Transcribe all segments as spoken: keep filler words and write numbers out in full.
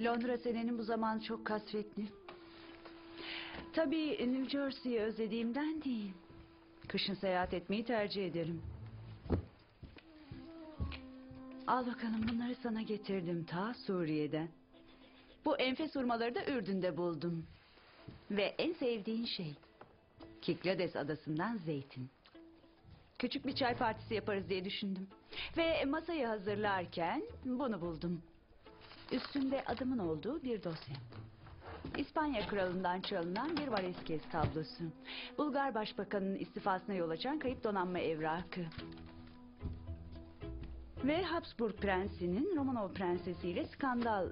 Londra senenin bu zaman çok kasvetli. Tabii New Jersey'yi özlediğimden değil. Kışın seyahat etmeyi tercih ederim. Al bakalım, bunları sana getirdim ta Suriye'den. Bu enfes hurmaları da Ürdün'de buldum. Ve en sevdiğin şey Kiklades adasından zeytin. Küçük bir çay partisi yaparız diye düşündüm. Ve masayı hazırlarken bunu buldum. Üstünde adımın olduğu bir dosya. İspanya kralından çalınan bir Vareskes tablosu. Bulgar başbakanının istifasına yol açan kayıp donanma evrakı. Ve Habsburg prensinin Romanov prensesiyle skandal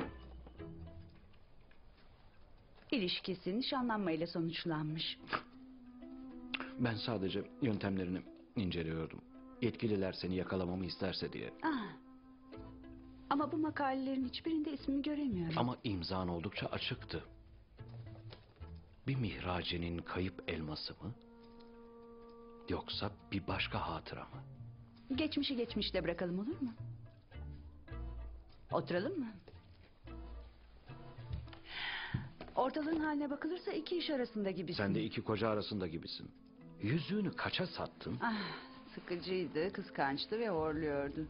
ilişkisi nişanlanmayla sonuçlanmış. Ben sadece yöntemlerini inceliyordum. Yetkililer seni yakalamamı isterse diye. Ah. Ama bu makalelerin hiçbirinde ismimi göremiyorum. Ama imzan oldukça açıktı. Bir mihracenin kayıp elması mı? Yoksa bir başka hatıra mı? Geçmişi geçmişte bırakalım, olur mu? Oturalım mı? Ortalığın haline bakılırsa iki iş arasında gibisin. Sen de iki koca arasında gibisin. Yüzüğünü kaça sattın? Ah, sıkıcıydı, kıskançtı ve horluyordu.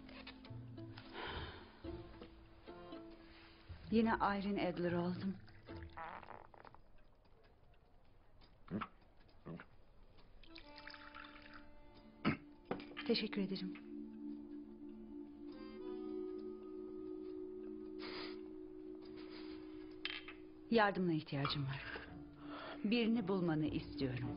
Yine Irene Adler oldum. Teşekkür ederim. Yardımına ihtiyacım var. Birini bulmanı istiyorum.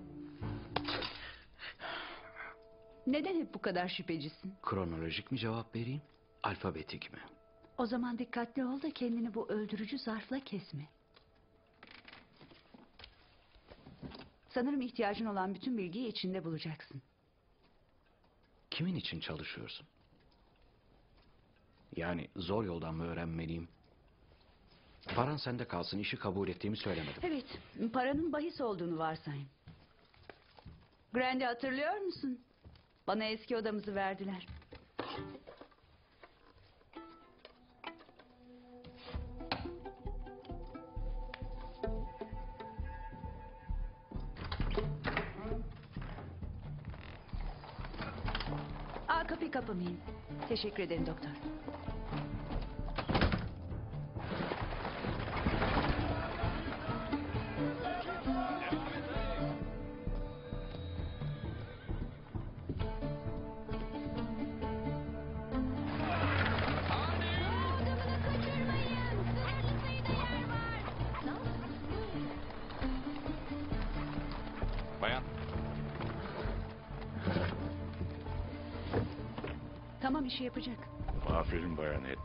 Neden hep bu kadar şüphecisin? Kronolojik mi cevap vereyim? Alfabetik mi? O zaman dikkatli ol da kendini bu öldürücü zarfla kesme. Sanırım ihtiyacın olan bütün bilgiyi içinde bulacaksın. Kimin için çalışıyorsun? Yani zor yoldan mı öğrenmeliyim? Paran sende kalsın, işi kabul ettiğimi söylemedim. Evet, paranın bahis olduğunu varsayın. Grand'i hatırlıyor musun? Bana eski odamızı verdiler. Aa, kapıyı kapamayın. Teşekkür ederim doktor. Bayan. Tamam, işi yapacak. Aferin Bayan Adler.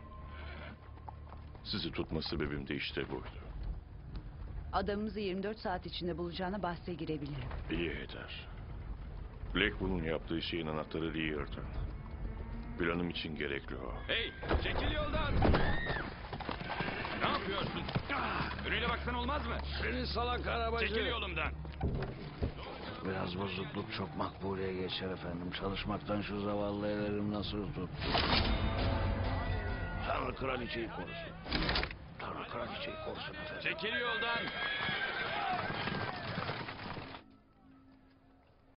Sizi tutma sebebim de işte buydu. Adamımızı yirmi dört saat içinde bulacağına bahse girebilirim. İyi eder. Blackpool'un yaptığı şeyin anahtarı Lear'dan. Planım için gerekli o. Hey, çekil yoldan! Ne yapıyorsun? Önüne baksan olmaz mı? Seni salak arabacı. Çekil yolumdan! Biraz bozukluk çok makbuleye geçer efendim. Çalışmaktan şu zavallı ellerim nasıl tuttu. Tanrı kraliçeyi korusun. Tanrı kraliçeyi korusun efendim. Çekil yoldan!